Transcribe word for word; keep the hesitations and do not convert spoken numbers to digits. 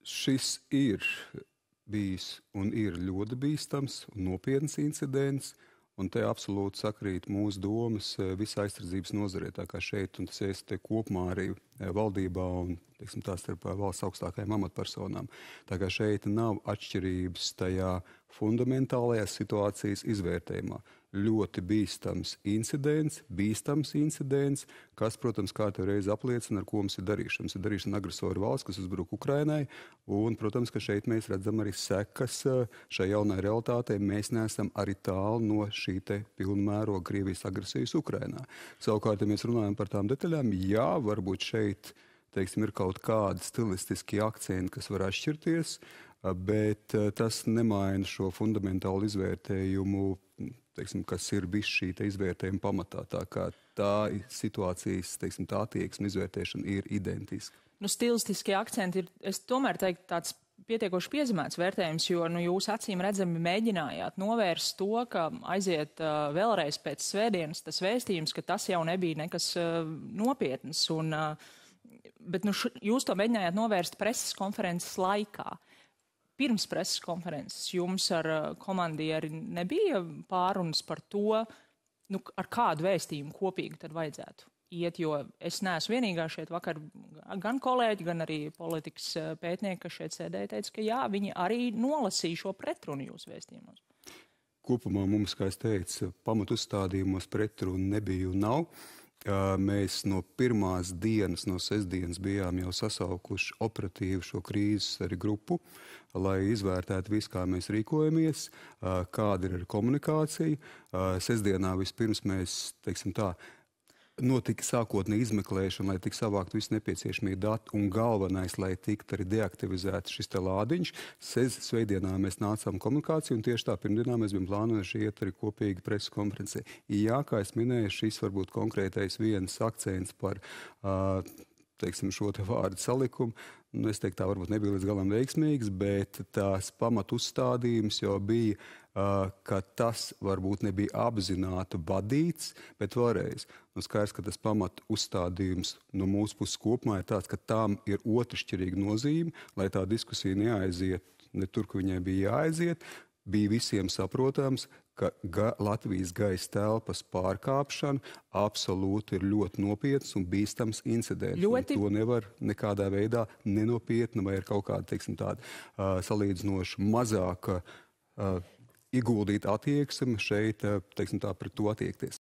Šis ir bijis un ir ļoti bīstams un nopietns incidents, un te absolūti sakrīt mūsu domas visā aizsardzības nozarē. Tā kā šeit, un tas es te kopumā arī valdībā un, teiksim, tā starp valsts augstākajām amatpersonām. Tā kā šeit nav atšķirības tajā fundamentālajās situācijas izvērtējumā. Ļoti bīstams incidents, bīstams incidents, kas, protams, kā tev reiz apliecina, ar ko mums ir darīšana. Mums ir darīšana agresoru valsts, kas uzbruk Ukrainai, un, protams, ka šeit mēs redzam arī sekas šai jaunai realitātei. Mēs neesam arī tālu no šī te pilnmēroga Krievijas agresijas Ukrainā. Savukārt, ja mēs runājam par tām detaļām, jā, varbūt šeit, teiksim, ir kaut kādi stilistiski akcenti, kas var atšķirties, bet tas nemaina šo fundamentālu izvērtējumu, teiksim, kas ir viss šī te izvērtējuma pamatā. Tā kā tā situācijas, teiksim, tā attieksme izvērtēšana ir identiska. Nu, stilistiskie akcenti ir, es tomēr teiktu, tāds pietiekoši piezīmēts vērtējums, jo nu, jūs acīm redzami mēģinājāt novērst to, ka aiziet uh, vēlreiz pēc svētdienas tas vēstījums, ka tas jau nebija nekas uh, nopietnas. Un, uh, bet nu, š, jūs to mēģinājāt novērst preses konferences laikā. Pirms preses konferences jums ar komandieri nebija pārunas par to, nu, ar kādu vēstījumu kopīgi tad vajadzētu iet, jo es neesmu vienīgā šeit vakar, gan kolēģi, gan arī politikas pētnieki, kas šeit sēdēja, teica, ka jā, viņi arī nolasīja šo pretrunu jūsu vēstījumos. Kopumā mums, kā es teicu, pamatu uzstādījumos pretrunu nebija un nav. Mēs no pirmās dienas, no sestdienas bijām jau sasaukuši operatīvu šo krīzes arī grupu, lai izvērtētu visu, kā mēs rīkojamies, kāda ir komunikācija. Sestdienā vispirms mēs, teiksim tā, notika sākotnēji izmeklēšana, lai tik savākt visu nepieciešamie dati, un galvenais, lai tiktu arī deaktivizēts šis te lādiņš. Svētdienā mēs nācām komunikāciju, un tieši tā pirmdienā mēs bijām plānojuši iet arī kopīgi preses konferencē. Jā, kā es minēju, šis varbūt konkrētais viens akcents par uh, teiksim, šo te vārdu salikumu. Nu, es teiktu, tā varbūt nebija līdz galam veiksmīgs, bet tās pamatu uzstādījums jau bija, uh, ka tas varbūt nebija apzināti vadīts, bet vēlreiz. Nu, skaidrs, ka tas pamatu uzstādījums no mūsu puses kopumā ir tāds, ka tām ir otršķirīga nozīme, lai tā diskusija neaiziet ne tur, kur viņai bija jāaiziet. Bija visiem saprotams, ka ga Latvijas gaisa telpas pārkāpšana absolūti ir ļoti nopietns un bīstams incidents. Ļoti... To nevar nekādā veidā nenopietni vai ar kaut kādu, teiksim, tādu uh, salīdzinoši mazāka uh, ieguldīta attieksme šeit, uh, teiksim tā, pret to attiekties.